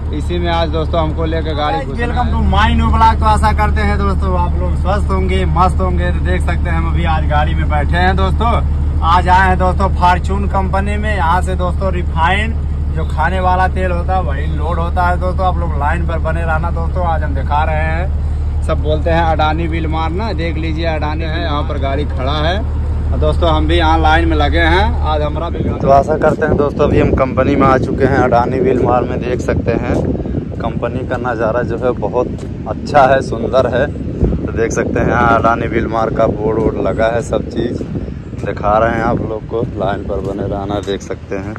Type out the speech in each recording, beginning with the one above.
इसी में आज दोस्तों हमको लेकर गाड़ी। Welcome to my new blog. तो आशा करते हैं दोस्तों आप लोग स्वस्थ होंगे, मस्त होंगे। तो देख सकते हैं हम अभी आज गाड़ी में बैठे हैं दोस्तों। आज आए हैं दोस्तों फॉर्च्यून कंपनी में। यहाँ से दोस्तों रिफाइंड जो खाने वाला तेल होता है वही लोड होता है दोस्तों। आप लोग लाइन पर बने रहना दोस्तों। आज हम दिखा रहे हैं, सब बोलते हैं अडानी बिल मारना। देख लीजिए अडानी है, यहाँ पर गाड़ी खड़ा है दोस्तों। हम भी यहाँ लाइन में लगे हैं। आज हमारा भी तो आशा करते हैं दोस्तों अभी हम कंपनी में आ चुके हैं अडानी बिल मार में। देख सकते हैं कंपनी का नज़ारा जो है बहुत अच्छा है, सुंदर है। तो देख सकते हैं यहाँ अडानी बिल मार का बोर्ड वोर्ड लगा है, सब चीज़ दिखा रहे हैं आप लोग को। लाइन पर बने रहना। देख सकते हैं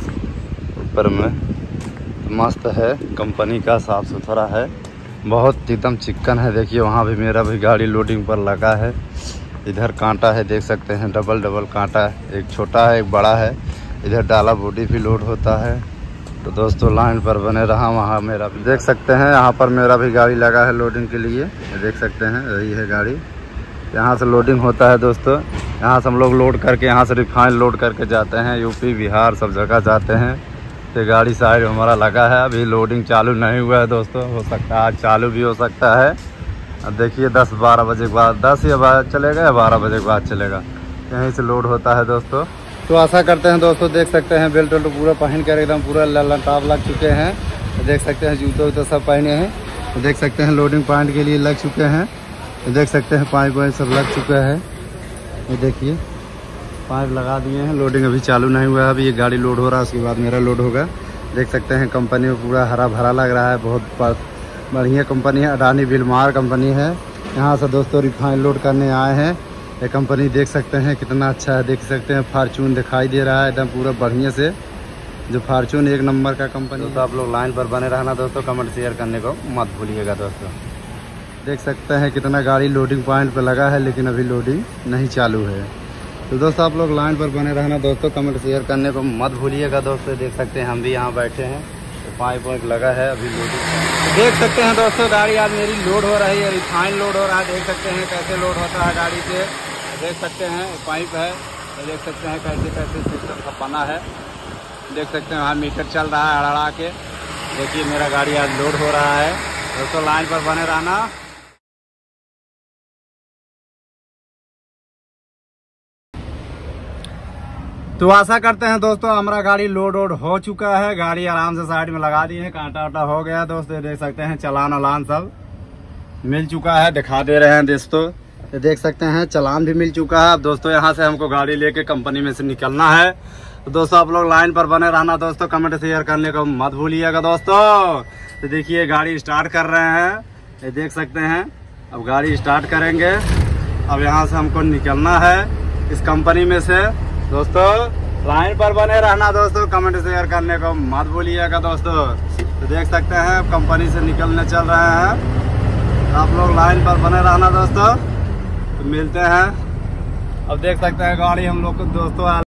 ऊपर में मस्त है, कंपनी का साफ़ सुथरा है, बहुत एकदम चिकन है। देखिए वहाँ भी मेरा भी गाड़ी लोडिंग पर लगा है। इधर कांटा है, देख सकते हैं डबल कांटा है, एक छोटा है एक बड़ा है। इधर डाला बॉडी भी लोड होता है। तो दोस्तों लाइन पर बने रहा। वहाँ मेरा भी देख सकते हैं, यहाँ पर मेरा भी गाड़ी लगा है लोडिंग के लिए। देख सकते हैं यही है गाड़ी, यहाँ से लोडिंग होता है दोस्तों। यहाँ से हम लोग लोड करके यहाँ से रिफाइंड लोड करके जाते हैं, यूपी बिहार सब जगह जाते हैं। तो गाड़ी साइड हमारा लगा है। अभी लोडिंग चालू नहीं हुआ है दोस्तों, हो सकता है आज चालू भी हो सकता है। अब देखिए 10-12 बजे के बाद, 10 या 12 चलेगा या 12 बजे के बाद चलेगा। यहीं से लोड होता है दोस्तों। तो आशा करते हैं दोस्तों, देख सकते हैं बेल्ट वेल्ट पूरा पहन कर एकदम पूरा लटाप लग चुके हैं। तो देख सकते हैं जूते वूते सब पहने हैं। तो देख सकते हैं लोडिंग पॉइंट के लिए लग चुके हैं। तो देख सकते हैं पाइप वाइप सब लग चुका है। ये देखिए पाइप लगा दिए हैं। लोडिंग अभी चालू नहीं हुआ है, अभी ये गाड़ी लोड हो रहा है, उसके बाद मेरा लोड होगा। देख सकते हैं कंपनी में पूरा हरा भरा लग रहा है, बहुत बढ़िया कंपनी है। अडानी बिल मार कंपनी है। यहाँ से दोस्तों रिफाइंड लोड करने आए हैं। ये कंपनी देख सकते हैं कितना अच्छा है। देख सकते हैं फॉर्च्यून दिखाई दे रहा है एकदम पूरा बढ़िया से, जो फॉर्च्यून एक नंबर का कंपनी। तो आप लोग लाइन पर बने रहना दोस्तों, कमेंट शेयर करने को मत भूलिएगा दोस्तों। देख सकते हैं कितना गाड़ी लोडिंग पॉइंट पर लगा है, लेकिन अभी लोडिंग नहीं चालू है। तो दोस्तों आप लोग लाइन पर बने रहना दोस्तों, कमेंट शेयर करने को मत भूलिएगा दोस्तों। देख सकते हैं हम भी यहाँ बैठे हैं, तो पाइप वाइप लगा है अभी लोडिंग। देख सकते हैं दोस्तों गाड़ी आज मेरी लोड हो रही है, रिफाइंड लोड हो रहा है। देख सकते हैं कैसे लोड होता है गाड़ी से। देख सकते हैं पाइप है, तो देख सकते हैं कैसे कैसे सिस्टम का बना है। देख सकते हैं वहाँ मीटर चल रहा है हड़हड़ा के। देखिए मेरा गाड़ी आज लोड हो रहा है दोस्तों। लाइन पर बने रहना। तो आशा करते हैं दोस्तों हमारा गाड़ी लोड वोड हो चुका है। गाड़ी आराम से साइड में लगा दी है, कांटा वाटा हो गया दोस्तों। देख सकते हैं चालान वालान सब मिल चुका है, दिखा दे रहे हैं दोस्तों। ये देख सकते हैं चालान भी मिल चुका है। अब दोस्तों यहाँ से हमको गाड़ी लेके कंपनी में से निकलना है। तो दोस्तों आप लोग लाइन पर बने रहना दोस्तों, कमेंट शेयर करने को मत भूलिएगा दोस्तों। तो देखिए गाड़ी स्टार्ट कर रहे हैं, ये देख सकते हैं। अब गाड़ी स्टार्ट करेंगे। अब यहाँ से हमको निकलना है इस कंपनी में से दोस्तों। लाइन पर बने रहना दोस्तों, कमेंट शेयर करने को मत भूलिएगा दोस्तों। तो देख सकते हैं कंपनी से निकलने चल रहे हैं। आप लोग लाइन पर बने रहना दोस्तों, तो मिलते हैं। अब देख सकते हैं गाड़ी हम लोग को दोस्तों